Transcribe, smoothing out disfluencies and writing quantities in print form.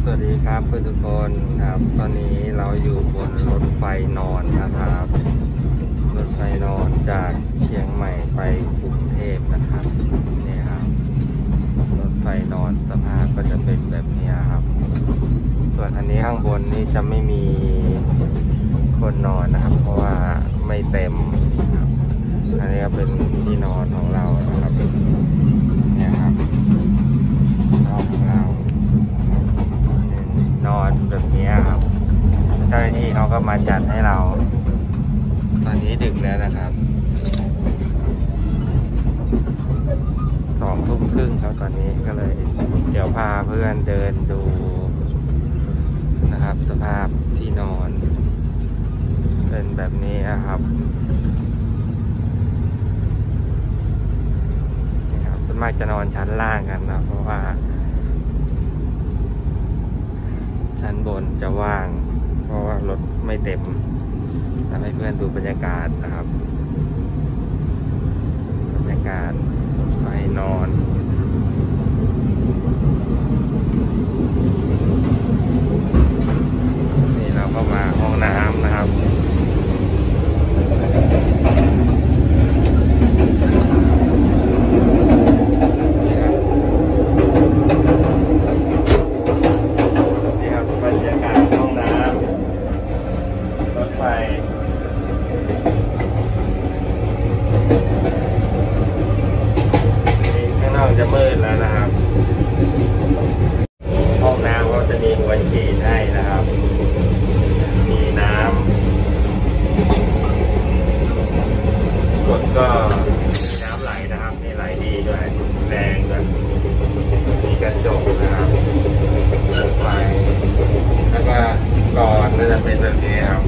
สวัสดีครับเพื่อนทุกคนครับตอนนี้เราอยู่บนรถไฟนอนนะครับรถไฟนอนจากเชียงใหม่ไปกรุงเทพนะครับนี่ครับรถไฟนอนสภาพก็จะเป็นแบบนี้ครับส่วนอันนี้ข้างบนนี่จะไม่มีคนนอนนะครับเพราะว่าไม่เต็มครับอันนี้ก็เป็นที่นอนของเรานะครับเนี่ยครับนอนของเรานอนแบบนี้ครับเจ้าหน้าที่เขาก็มาจัดให้เราตอนนี้ดึกแล้วนะครับ20:30ครับตอนนี้ก็เลยเดี๋ยวพาเพื่อนเดินดูนะครับสภาพที่นอนเป็นแบบนี้นะครับนี่ครับส่วนมากจะนอนชั้นล่างกันนะเพราะว่าชั้นบนจะว่างเพราะว่ารถไม่เต็มทำให้เพื่อนดูบรรยากาศนะครับบรรยากาศรถไฟนอนนี่เราก็มาห้องน้ำนะครับจะมืดแล้วนะครับห้องน้ำเขาจะมีหัวฉีดให้นะครับมีน้ำกดก็มีน้ำไหลนะครับมีไหลดีด้วยแรงด้วยมีกระจกนะครับไฟแล้วก็ก่อนก็จะเป็นแบบนี้ครับ